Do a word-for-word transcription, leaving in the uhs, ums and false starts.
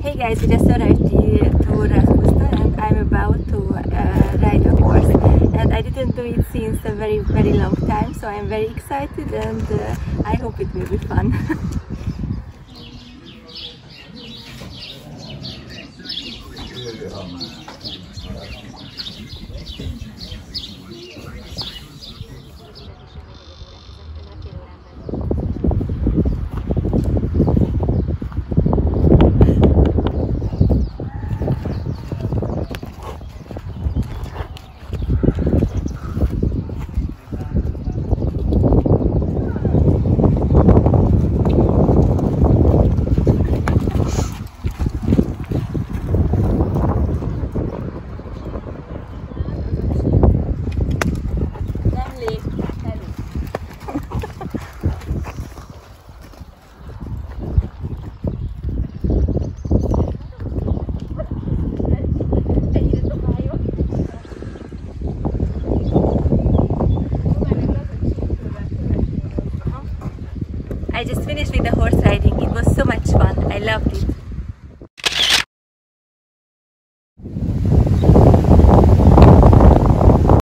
Hey guys, we just arrived to Rádpusztán and I'm about to uh, ride a horse, and I didn't do it since a very very long time, so I'm very excited and uh, I hope it will be fun. I just finished with the horse riding. It was so much fun. I loved it.